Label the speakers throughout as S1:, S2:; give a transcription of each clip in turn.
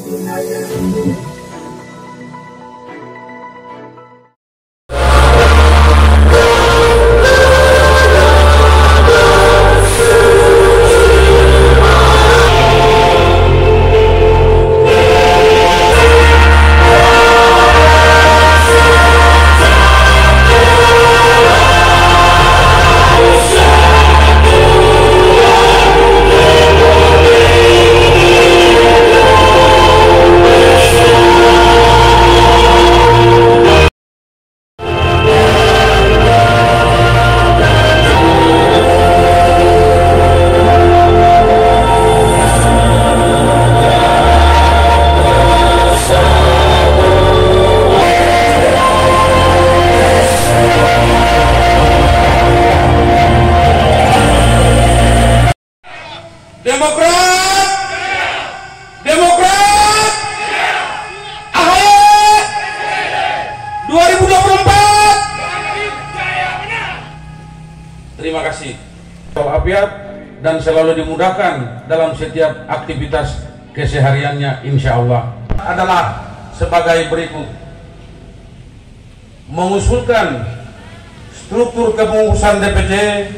S1: Demokrat, AHY 2024. Terima kasih. Walafiat dan selalu dimudahkan dalam setiap aktivitas kesehariannya, insya Allah. Adalah sebagai berikut: mengusulkan struktur kepengurusan DPC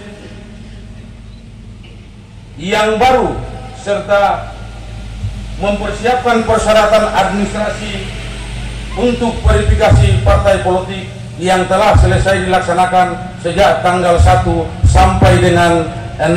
S1: yang baru serta mempersiapkan persyaratan administrasi untuk verifikasi partai politik yang telah selesai dilaksanakan sejak tanggal 1 sampai dengan 6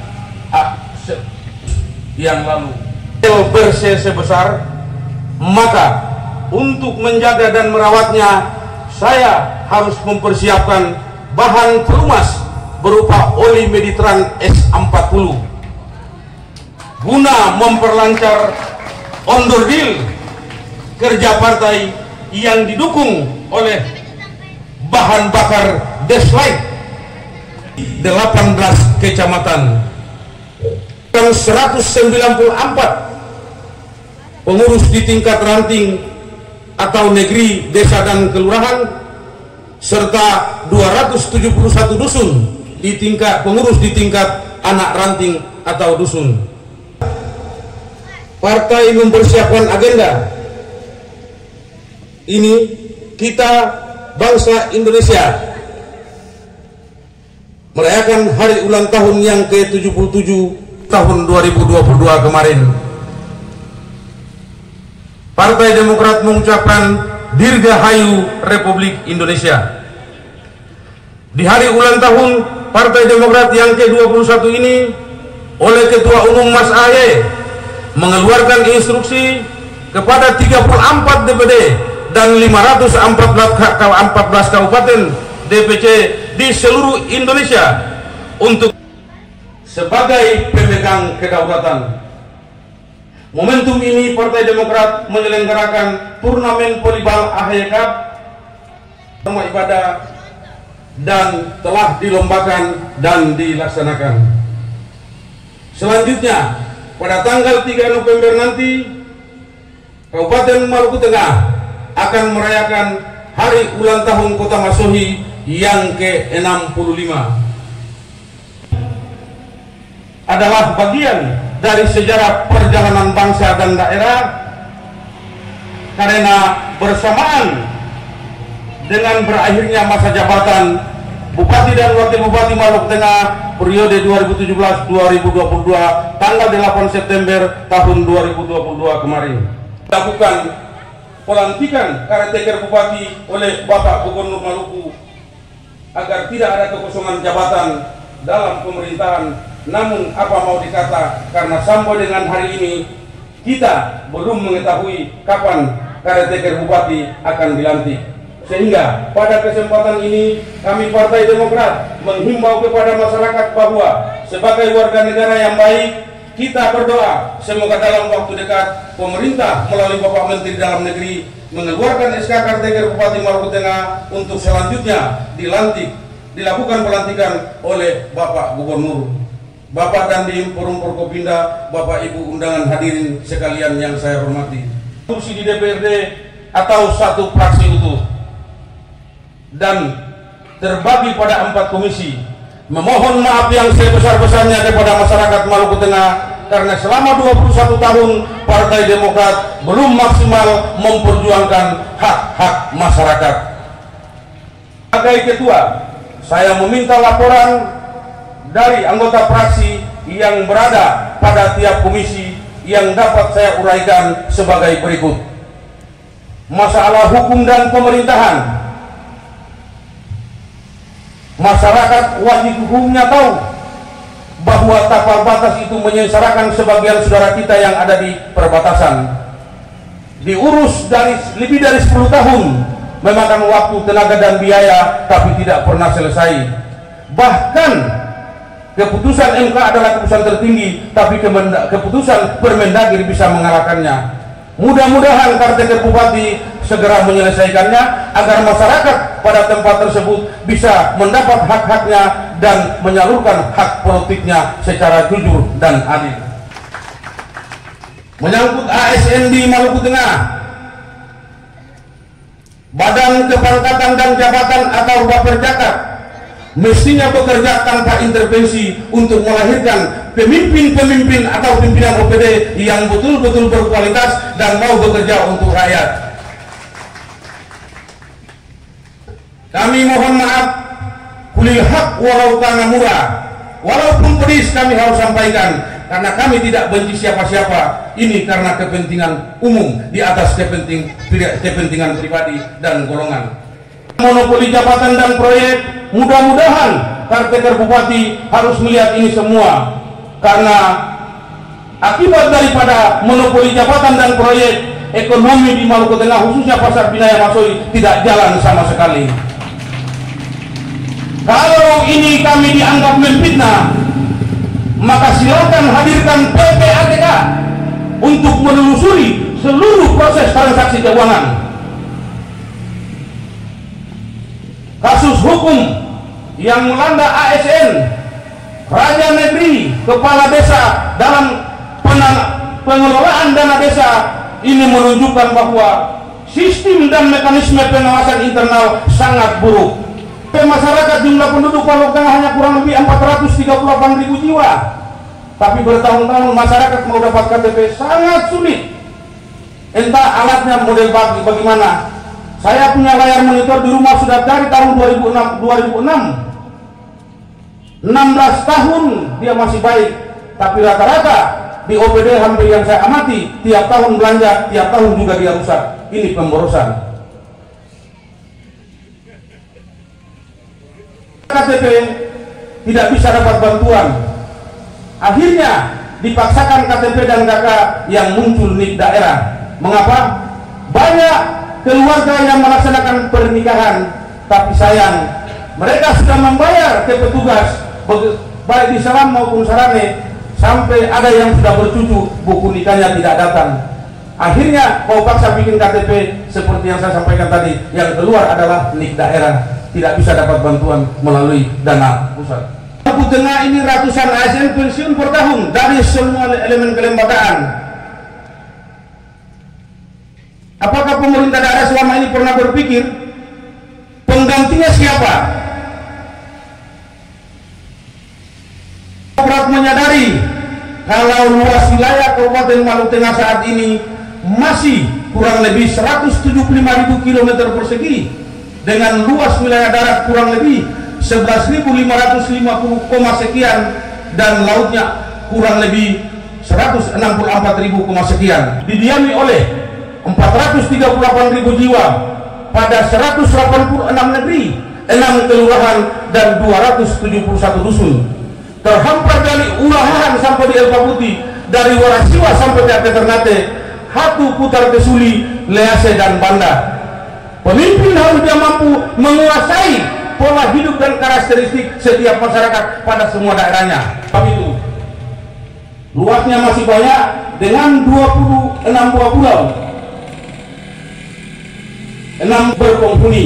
S1: yang lalu. Bersih sebesar, maka untuk menjaga dan merawatnya saya harus mempersiapkan bahan pelumas berupa oli Meditran S40 guna memperlancar onderdil kerja partai yang didukung oleh bahan bakar Deslite 18 kecamatan dan 194 pengurus di tingkat ranting atau negeri, desa dan kelurahan, serta 271 dusun di tingkat pengurus di tingkat anak ranting atau dusun. Partai mempersiapkan agenda ini, kita bangsa Indonesia merayakan hari ulang tahun yang ke-77 tahun 2022 kemarin. Partai Demokrat mengucapkan Dirgahayu Republik Indonesia. Di hari ulang tahun Partai Demokrat yang ke-21 ini, oleh Ketua Umum Mas AHY mengeluarkan instruksi kepada 34 DPD dan 514 kabupaten DPC di seluruh Indonesia untuk sebagai pemegang kedaulatan. Momentum ini Partai Demokrat menyelenggarakan turnamen volleyball AHY Cup rumah ibadah dan telah dilombakan dan dilaksanakan. Selanjutnya, pada tanggal 3 November nanti, Kabupaten Maluku Tengah akan merayakan hari ulang tahun Kota Masohi yang ke-65. Adalah bagian dari sejarah perjalanan bangsa dan daerah, karena bersamaan dengan berakhirnya masa jabatan Bupati dan Wakil Bupati Maluku Tengah periode 2017-2022 tanggal 8 September tahun 2022 kemarin. Lakukan pelantikan caretaker Bupati oleh Bapak Gubernur Maluku agar tidak ada kekosongan jabatan dalam pemerintahan. Namun apa mau dikata, karena sampai dengan hari ini kita belum mengetahui kapan caretaker Bupati akan dilantik. Sehingga pada kesempatan ini kami Partai Demokrat menghimbau kepada masyarakat bahwa sebagai warga negara yang baik, kita berdoa semoga dalam waktu dekat pemerintah melalui Bapak Menteri Dalam Negeri mengeluarkan SK caretaker Bupati Maluku Tengah untuk selanjutnya dilakukan pelantikan oleh Bapak Gubernur. Bapak Dandim Forum Forkopimda, Bapak Ibu undangan hadirin sekalian yang saya hormati. Kursi di DPRD atau satu fraksi utuh dan terbagi pada 4 komisi. Memohon maaf yang sebesar-besarnya kepada masyarakat Maluku Tengah karena selama 21 tahun Partai Demokrat belum maksimal memperjuangkan hak-hak masyarakat. Sebagai ketua, saya meminta laporan dari anggota fraksi yang berada pada tiap komisi yang dapat saya uraikan sebagai berikut. Masalah hukum dan pemerintahan. Masyarakat wajib hukumnya tahu bahwa tapal batas itu menyengsarakan sebagian saudara kita yang ada di perbatasan. Diurus lebih dari 10 tahun, memakan waktu, tenaga dan biaya, tapi tidak pernah selesai. Bahkan keputusan MK adalah keputusan tertinggi, tapi keputusan Permendagri bisa mengalahkannya. Mudah-mudahan Caretaker Bupati segera menyelesaikannya agar masyarakat pada tempat tersebut bisa mendapat hak-haknya dan menyalurkan hak politiknya secara jujur dan adil. Menyangkut ASN di Maluku Tengah, Badan Kepangkatan dan Jabatan atau Baperjakat mestinya bekerja tanpa intervensi untuk melahirkan pemimpin-pemimpin atau pimpinan OPD yang betul-betul berkualitas dan mau bekerja untuk rakyat. Kami mohon maaf, kulil hak walau kana murah, walaupun pedis kami harus sampaikan, karena kami tidak benci siapa-siapa. Ini karena kepentingan umum di atas kepentingan pribadi dan golongan. Monopoli jabatan dan proyek, mudah-mudahan Caretaker Bupati harus melihat ini semua, karena akibat daripada monopoli jabatan dan proyek, ekonomi di Maluku Tengah khususnya Pasar Binaya Masoi tidak jalan sama sekali. Kalau ini kami dianggap memfitnah, maka silakan hadirkan PPATK untuk menelusuri seluruh proses transaksi keuangan. Kasus hukum yang melanda ASN, raja negeri, kepala desa dalam pengelolaan dana desa ini menunjukkan bahwa sistem dan mekanisme pengawasan internal sangat buruk. Masyarakat jumlah penduduk Maluku Tengah hanya kurang lebih 438.000 jiwa, tapi bertahun-tahun masyarakat mau dapat KTP sangat sulit. Entah alatnya model bagaimana. Saya punya layar monitor di rumah sudah dari tahun 2006. 16 tahun dia masih baik, tapi rata-rata di OPD hampir yang saya amati tiap tahun belanja, tiap tahun juga dia rusak. Ini pemborosan. KTP tidak bisa dapat bantuan. Akhirnya dipaksakan KTP dan KK yang muncul di daerah. Mengapa? Banyak keluarga yang melaksanakan pernikahan, tapi sayang mereka sudah membayar ke petugas baik di Salam maupun Sarane, sampai ada yang sudah bercucu buku nikahnya tidak datang. Akhirnya mau paksa bikin KTP seperti yang saya sampaikan tadi, yang keluar adalah nik daerah, tidak bisa dapat bantuan melalui dana pusat. Maluku Tengah ini ratusan ASN pensiun per tahun dari semua elemen kelembagaan. Apakah pemerintah daerah selama ini pernah berpikir penggantinya siapa? Berat menyadari kalau luas wilayah Kabupaten Maluku Tengah saat ini masih kurang lebih 175.000 km persegi dengan luas wilayah darat kurang lebih 11.550, sekian dan lautnya kurang lebih 164.000, sekian, didiami oleh 438.000 jiwa pada 186 negeri, 6 kelurahan dan 271 dusun. Terhampar dari Ulahan sampai di Elpa Putih, dari Warasiwa sampai ke Ternate, Hatu, Putar, Kesuli, Lease dan Banda. Pemimpin harus dia mampu menguasai pola hidup dan karakteristik setiap masyarakat pada semua daerahnya. Tapi itu luasnya masih banyak dengan 26 buah pulau, 6 berpenghuni,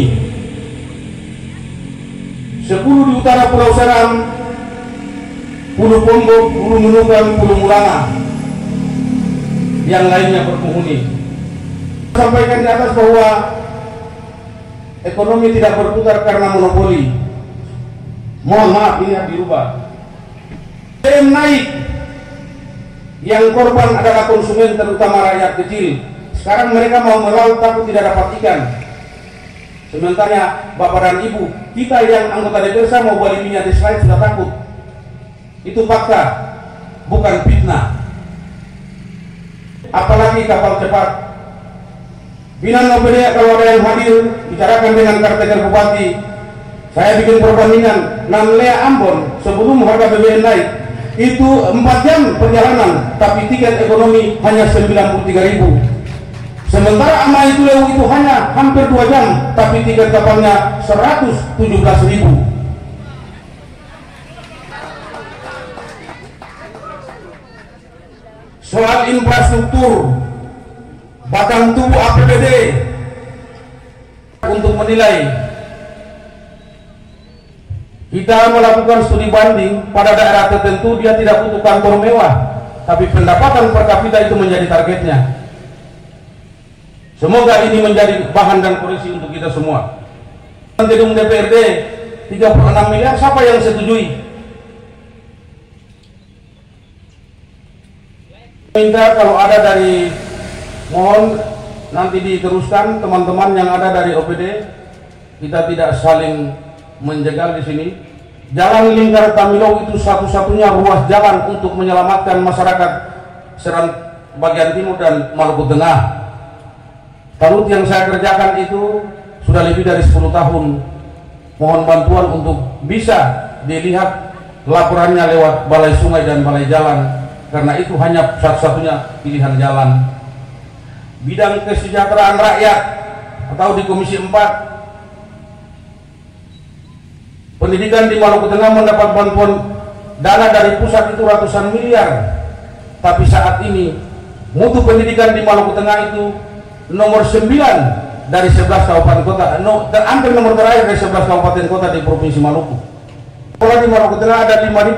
S1: 10 di utara Pulau Seram, Pulau Pombok, Pulau Menukan, Pulau Mulanga, yang lainnya berpenghuni. Sampaikan di atas bahwa ekonomi tidak berputar karena monopoli. Mohon maaf, ini harus dirubah. BBM naik, Yang korban adalah konsumen, terutama rakyat kecil. Sekarang mereka mau melaut takut tidak dapat ikan. Sementara Bapak dan Ibu, kita yang anggota DPR mau beli minyak di slide sudah takut. Itu fakta, bukan fitnah. Apalagi kapal cepat. Binan OPD kalau ada yang hadir, bicarakan dengan Caretaker Bupati. Saya bikin perbandingan, Namlea Ambon sebelum harga BBM naik, itu 4 jam perjalanan, tapi tiket ekonomi hanya 93.000. Sementara Ama itu Lewu itu hanya hampir 2 jam, tapi tiket kapalnya 117.000. Soal infrastruktur, batang tubuh APBD untuk menilai. Kita melakukan studi banding pada daerah tertentu, dia tidak butuh kantor mewah, tapi pendapatan per kapita itu menjadi targetnya. Semoga ini menjadi bahan dan koreksi untuk kita semua. Gedung DPRD 36 miliar, siapa yang setujui? Minta kalau ada dari, mohon nanti diteruskan teman-teman yang ada dari OPD, kita tidak saling menjegal di sini. Jalan lingkar Tamilow itu satu-satunya ruas jalan untuk menyelamatkan masyarakat Serang bagian timur dan Maluku Tengah. Talut yang saya kerjakan itu sudah lebih dari 10 tahun. Mohon bantuan untuk bisa dilihat laporannya lewat balai sungai dan balai jalan, karena itu hanya satu-satunya pilihan jalan. Bidang kesejahteraan rakyat atau di Komisi 4, pendidikan di Maluku Tengah mendapat bantuan dana dari pusat itu ratusan miliar, tapi saat ini mutu pendidikan di Maluku Tengah itu nomor 9 dari 11 kabupaten kota, hampir nomor terakhir dari 11 kabupaten kota di Provinsi Maluku. Sekolah di Maluku Tengah ada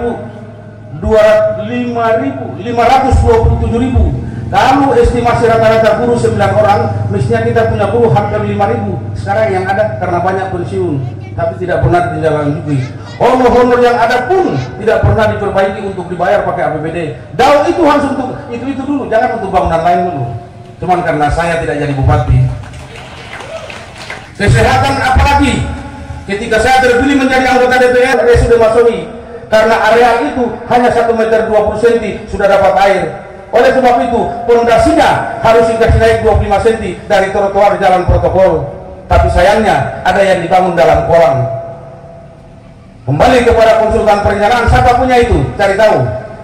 S1: 527.000. Kalau estimasi rata-rata guru 9 orang, mestinya kita punya guru hampir 5.000. Sekarang yang ada karena banyak pensiun, tapi tidak pernah ditindaklanjuti. Honor yang ada pun tidak pernah diperbaiki untuk dibayar pakai APBD. Dau itu harus untuk itu dulu, jangan untuk bangunan lain dulu. Cuman karena saya tidak jadi bupati. Kesehatan apalagi? Ketika saya terpilih menjadi anggota DPR, sudah Masowi, karena areal itu hanya 1,20 meter sudah dapat air. Oleh sebab itu, pondasinya harus dikasih naik 25 cm dari trotoar jalan protokol. Tapi sayangnya ada yang dibangun dalam kolam. Kembali kepada konsultan perencanaan, siapa punya itu? Cari tahu.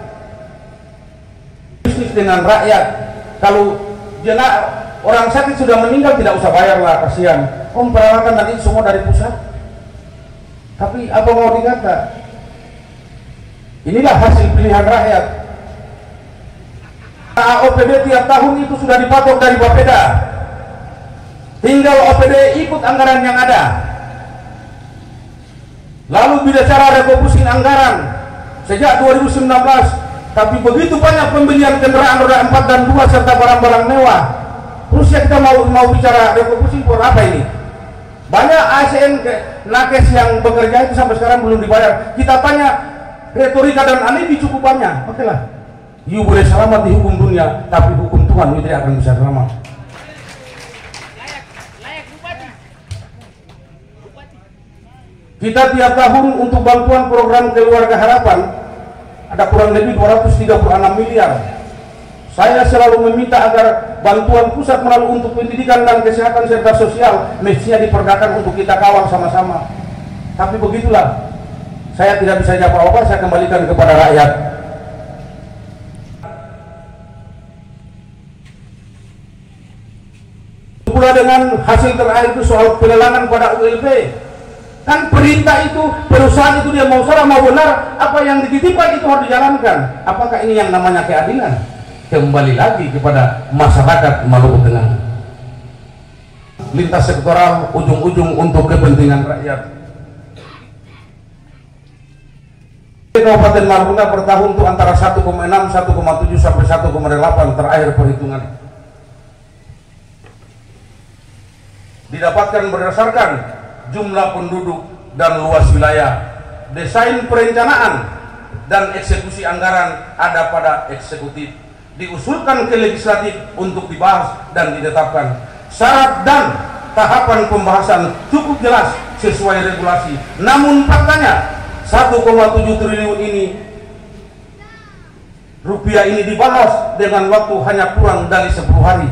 S1: Bisnis dengan rakyat. Kalau orang sakit sudah meninggal tidak usah bayar lah, kasihan. Peralatan nanti semua dari pusat. Tapi apa mau dikata? Inilah hasil pilihan rakyat. OPD tiap tahun itu sudah dipatok dari Bapeda. Tinggal OPD ikut anggaran yang ada. Lalu bicara refocusing anggaran sejak 2019, tapi begitu banyak pembelian kendaraan roda 4 dan 2 serta barang-barang mewah. Terus ya kita mau bicara refocusing for apa ini? Banyak ASN nakes yang bekerja itu sampai sekarang belum dibayar. Kita tanya retorika dan alibi cukup banyak. Oke lah. You boleh selamat di hukum dunia, tapi hukum Tuhan you tidak akan bisa selamat. Kita tiap tahun untuk bantuan program Keluarga Harapan ada kurang lebih 236 miliar. Saya selalu meminta agar bantuan pusat melalui untuk pendidikan dan kesehatan serta sosial mestinya diperdakan untuk kita kawal sama-sama. Tapi begitulah, saya tidak bisa jawab apa-apa, saya kembalikan kepada rakyat. Pula dengan hasil terakhir itu soal pelelangan pada ULP. Kan perintah itu, perusahaan itu dia mau salah mau benar, apa yang dititipkan itu harus dijalankan. Apakah ini yang namanya keadilan? Kembali lagi kepada masyarakat Maluku Tengah. Lintas sektoral, ujung-ujung untuk kepentingan rakyat. Kabupaten Maluku Tengah per tahun itu antara 1,6, 1,7 sampai 1,8 terakhir perhitungan. Didapatkan berdasarkan jumlah penduduk dan luas wilayah. Desain perencanaan dan eksekusi anggaran ada pada eksekutif. diusulkan ke legislatif untuk dibahas dan ditetapkan. Syarat dan tahapan pembahasan cukup jelas sesuai regulasi. Namun faktanya 1,7 triliun ini rupiah ini dibahas dengan waktu hanya kurang dari 10 hari.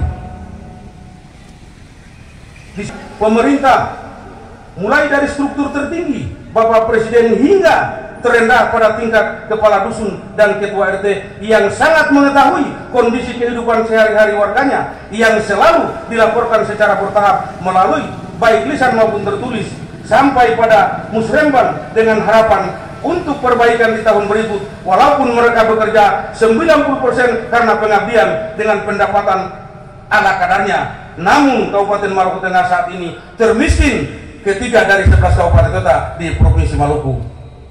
S1: Pemerintah mulai dari struktur tertinggi Bapak Presiden hingga terendah pada tingkat kepala dusun dan ketua RT yang sangat mengetahui kondisi kehidupan sehari-hari warganya yang selalu dilaporkan secara bertahap melalui baik lisan maupun tertulis sampai pada musrembang dengan harapan untuk perbaikan di tahun berikut, walaupun mereka bekerja 90% karena pengabdian dengan pendapatan ala kadarnya. Namun Kabupaten Maluku Tengah saat ini termiskin ketiga dari 11 kabupaten kota di Provinsi Maluku.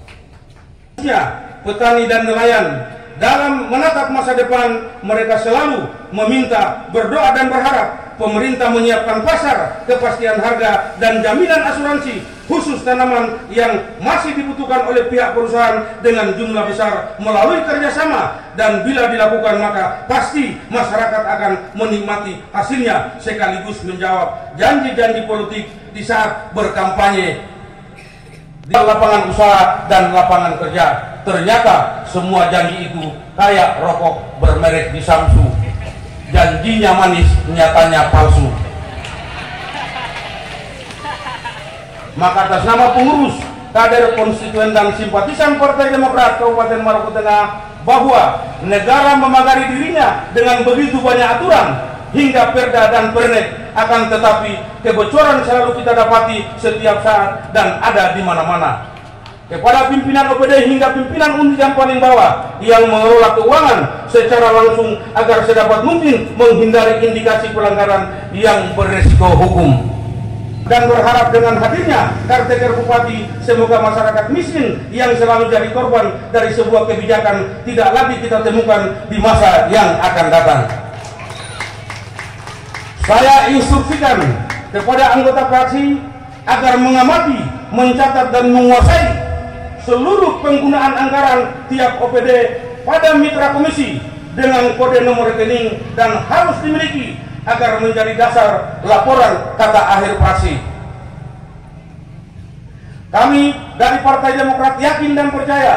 S1: Petani dan nelayan dalam menatap masa depan, mereka selalu meminta, berdoa dan berharap pemerintah menyiapkan pasar, kepastian harga dan jaminan asuransi khusus tanaman yang masih dibutuhkan oleh pihak perusahaan dengan jumlah besar melalui kerjasama, dan bila dilakukan maka pasti masyarakat akan menikmati hasilnya sekaligus menjawab janji-janji politik di saat berkampanye di lapangan usaha dan lapangan kerja. Ternyata semua janji itu kayak rokok bermerek di Samsu, janjinya manis, nyatanya palsu. Maka atas nama pengurus, kader, konstituen dan simpatisan Partai Demokrat Kabupaten Maluku Tengah, bahwa negara memagari dirinya dengan begitu banyak aturan hingga perda dan pernek, akan tetapi kebocoran selalu kita dapati setiap saat dan ada di mana-mana. Kepada pimpinan OPD hingga pimpinan unit yang paling bawah yang mengelola keuangan secara langsung agar sedapat mungkin menghindari indikasi pelanggaran yang beresiko hukum. Dan berharap dengan hadirnya Caretaker Bupati, semoga masyarakat miskin yang selalu jadi korban dari sebuah kebijakan tidak lagi kita temukan di masa yang akan datang. Saya instruksikan kepada anggota fraksi agar mengamati, mencatat dan menguasai seluruh penggunaan anggaran tiap OPD pada mitra komisi dengan kode nomor rekening dan harus dimiliki agar menjadi dasar laporan kata akhir fraksi. Kami dari Partai Demokrat yakin dan percaya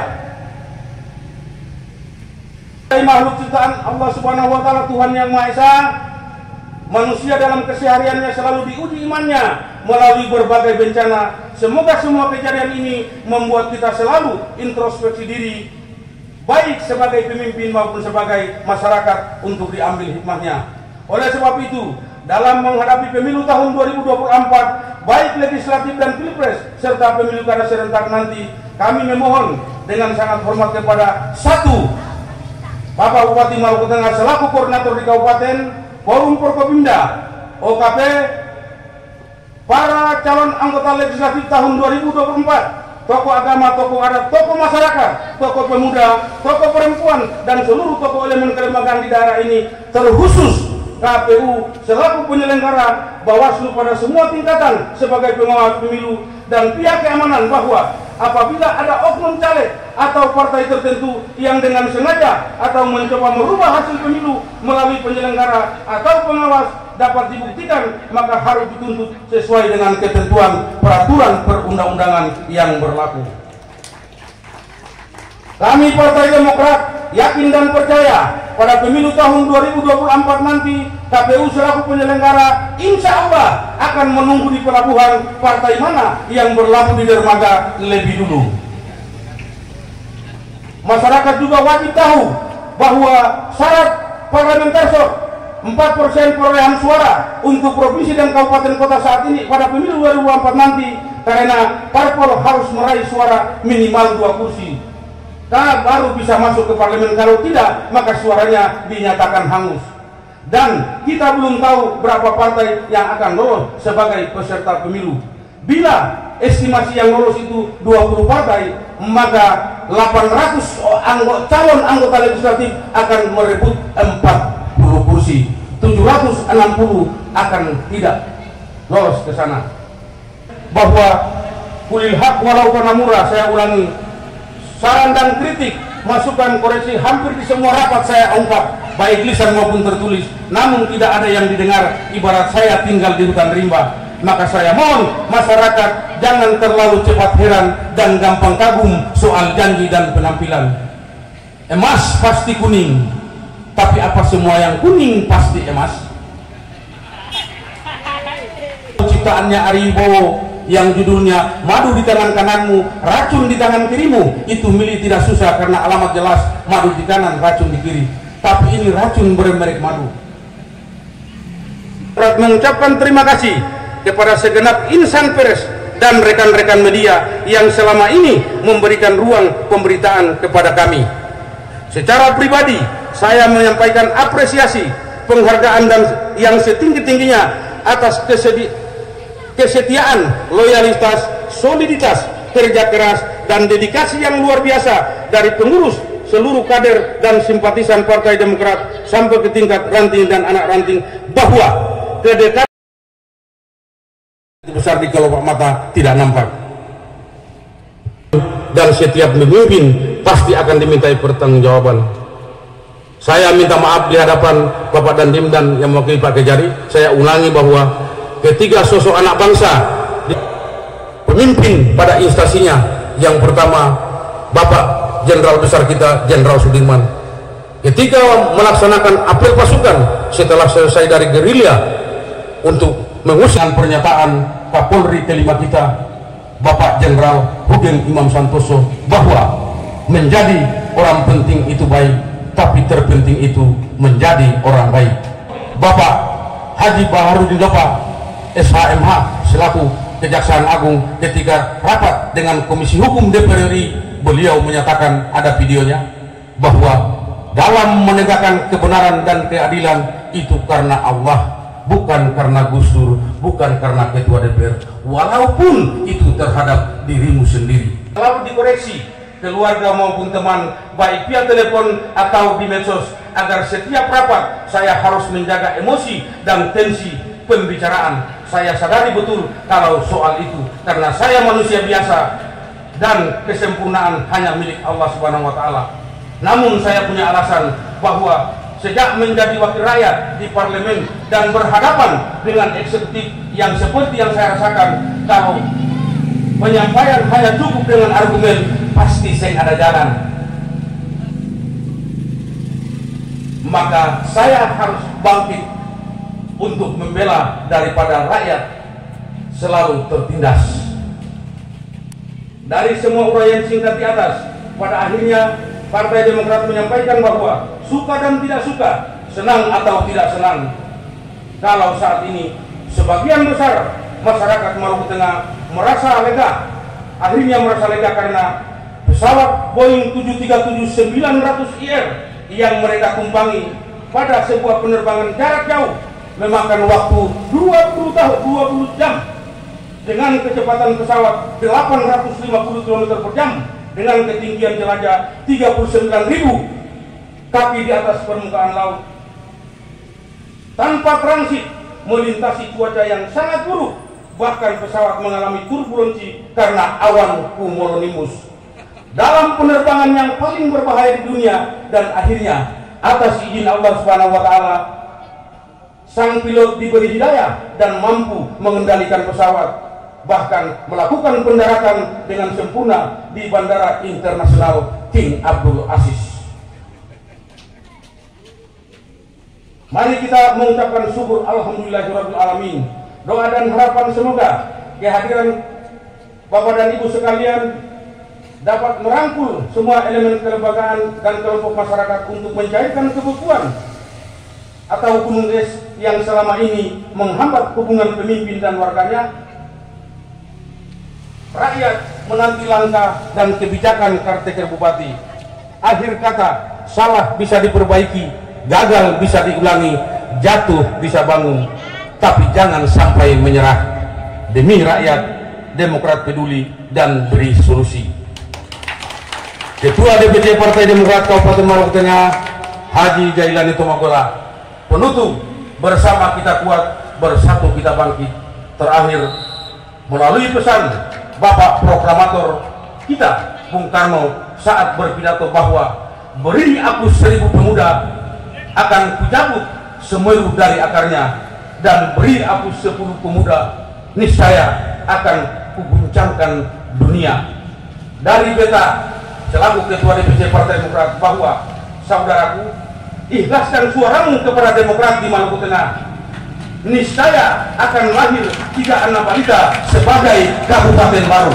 S1: makhluk ciptaan Allah Subhanahu wa Ta'ala, Tuhan yang Maha Esa, manusia dalam kesehariannya selalu diuji imannya melalui berbagai bencana. Semoga semua kejadian ini membuat kita selalu introspeksi diri, baik sebagai pemimpin maupun sebagai masyarakat, untuk diambil hikmahnya. Oleh sebab itu, dalam menghadapi pemilu tahun 2024, baik legislatif dan pilpres, serta pemilu kada serentak nanti, kami memohon dengan sangat hormat kepada satu, Bapak Bupati Maluku Tengah selaku koordinator di Kabupaten, Forum Forkopimda, OKP, para calon anggota legislatif tahun 2024, tokoh agama, tokoh adat, tokoh masyarakat, tokoh pemuda, tokoh perempuan, dan seluruh tokoh elemen kelembagaan di daerah ini, terkhusus KPU selaku penyelenggara, Bawaslu pada semua tingkatan sebagai pengawas pemilu, dan pihak keamanan, bahwa apabila ada oknum caleg atau partai tertentu yang dengan sengaja atau mencoba merubah hasil pemilu melalui penyelenggara atau pengawas dapat dibuktikan, maka harus dituntut sesuai dengan ketentuan peraturan perundang-undangan yang berlaku. Kami Partai Demokrat yakin dan percaya pada pemilu tahun 2024 nanti, KPU selaku penyelenggara insya Allah akan menunggu di pelabuhan partai mana yang berlabuh di dermaga lebih dulu. Masyarakat juga wajib tahu bahwa syarat parlementer 4% perolehan suara untuk provinsi dan kabupaten kota saat ini pada pemilu 2024 nanti, karena parpol harus meraih suara minimal 2 kursi. Karena baru bisa masuk ke parlemen, kalau tidak maka suaranya dinyatakan hangus. Dan kita belum tahu berapa partai yang akan lolos sebagai peserta pemilu. Bila estimasi yang lolos itu 20 partai, maka 800 calon anggota legislatif akan merebut 40 kursi. 760 akan tidak lolos ke sana. Bahwa kulil haq walau kana murah, saya ulangi, saran dan kritik masukan, koreksi hampir di semua rapat saya ungkap, baik lisan maupun tertulis, namun tidak ada yang didengar, ibarat saya tinggal di hutan rimba. Maka saya mohon masyarakat jangan terlalu cepat heran dan gampang kagum soal janji dan penampilan. Emas pasti kuning, tapi apa semua yang kuning pasti emas? Ciptaannya Ari Wibowo yang judulnya madu di tangan kananmu, racun di tangan kirimu, itu milih tidak susah karena alamat jelas, madu di kanan, racun di kiri. Tapi ini racun bermerek madu. Mengucapkan terima kasih kepada segenap insan pers dan rekan-rekan media yang selama ini memberikan ruang pemberitaan kepada kami. Secara pribadi, saya menyampaikan apresiasi, penghargaan dan yang setinggi-tingginya atas kesetiaan, loyalitas, soliditas, kerja keras, dan dedikasi yang luar biasa dari pengurus, seluruh kader dan simpatisan Partai Demokrat sampai ke tingkat ranting dan anak ranting, bahwa kedekatan besar di kelopak mata tidak nampak. Dan setiap pemimpin pasti akan dimintai pertanggungjawaban. Saya minta maaf di hadapan Bapak Dandim dan yang mewakili Pak Kejari. Saya ulangi bahwa ketiga sosok anak bangsa, pemimpin pada instasinya, yang pertama Bapak Jenderal besar kita Jenderal Sudirman, ketika melaksanakan apel pasukan setelah selesai dari gerilya untuk mengusung pernyataan Kapolri kelima kita Bapak Jenderal Hugeng Imam Santoso bahwa menjadi orang penting itu baik, tapi terpenting itu menjadi orang baik. Bapak Haji Baharudin Lopa SHMH selaku Kejaksaan Agung ketika rapat dengan Komisi Hukum DPR RI, beliau menyatakan, ada videonya, bahwa dalam menegakkan kebenaran dan keadilan itu karena Allah, bukan karena Gus Dur, bukan karena Ketua DPR, walaupun itu terhadap dirimu sendiri. Kalau dikoreksi keluarga maupun teman, baik via telepon atau di medsos, agar setiap rapat saya harus menjaga emosi dan tensi pembicaraan. Saya sadari betul kalau soal itu, karena saya manusia biasa dan kesempurnaan hanya milik Allah Subhanahu wa Ta'ala. Namun saya punya alasan bahwa sejak menjadi wakil rakyat di parlemen dan berhadapan dengan eksekutif yang seperti yang saya rasakan, kalau penyampaian hanya cukup dengan argumen, pasti saya ada jalan. Maka saya harus bangkit untuk membela daripada rakyat selalu tertindas. Dari semua uraian singkat di atas, pada akhirnya Partai Demokrat menyampaikan bahwa suka dan tidak suka, senang atau tidak senang, kalau saat ini sebagian besar masyarakat Maluku Tengah merasa lega, akhirnya merasa lega karena pesawat Boeing 737-900ER yang mereka tumpangi pada sebuah penerbangan jarak jauh memakan waktu 20 jam dengan kecepatan pesawat 850 km per jam dengan ketinggian jelajah 39.000 kaki di atas permukaan laut, tanpa transit melintasi cuaca yang sangat buruk, bahkan pesawat mengalami turbulensi karena awan cumulonimbus dalam penerbangan yang paling berbahaya di dunia. Dan akhirnya atas izin Allah Subhanahu wa Ta'ala, sang pilot diberi hidayah dan mampu mengendalikan pesawat, bahkan melakukan pendaratan dengan sempurna di Bandara Internasional King Abdul Aziz. Mari kita mengucapkan syukur alhamdulillahirabbil alamin. Doa dan harapan semoga kehadiran Bapak dan Ibu sekalian dapat merangkul semua elemen kelembagaan dan kelompok masyarakat untuk mencairkan kebekuan atau gunung es yang selama ini menghambat hubungan pemimpin dan warganya. Rakyat menanti langkah dan kebijakan Caretaker Bupati. Akhir kata, salah bisa diperbaiki, gagal bisa diulangi, jatuh bisa bangun, tapi jangan sampai menyerah. Demi rakyat, Demokrat peduli dan beri solusi. Ketua DPC Partai Demokrat Kabupaten Maluku Tengah, Haji Jailani Tomagola. Penutup, bersama kita kuat, bersatu kita bangkit. Terakhir, melalui pesan Bapak Proklamator kita, Bung Karno, saat berpidato bahwa beri aku 1000 pemuda akan kucabut Semeru dari akarnya, dan beri aku 10 pemuda niscaya akan kuguncangkan dunia. Dari beta selaku Ketua DPC Partai Demokrat bahwa saudaraku, ikhlaskan suaramu kepada Demokrat di Maluku Tengah, niscaya akan lahir 3 anak balita sebagai kabupaten baru.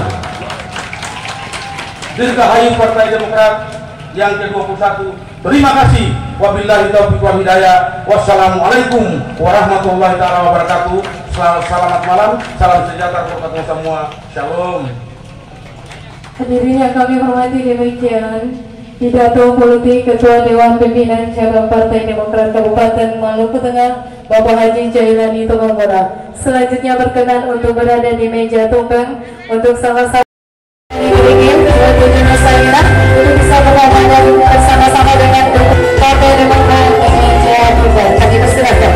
S1: Dirgahayu Partai Demokrat yang ke-21. Terima kasih. Wabillahi taufiq wal hidayah. Wassalamualaikum warahmatullahi taala wabarakatuh. Selamat malam, salam sejahtera untuk kita semua. Shalom.
S2: Hadirin yang kami hormati, demikian pidato politik Ketua Dewan Pimpinan Cabang Partai Demokrat Kabupaten Maluku Tengah, Bapak Haji Jailani Tumangura. Selanjutnya berkenan untuk berada di meja tumpeng untuk sama-sama saya untuk bisa berada bersama-sama dengan Partai Demokrat di meja tumpeng. Kami persilakan.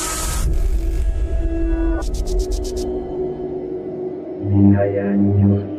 S3: Hingga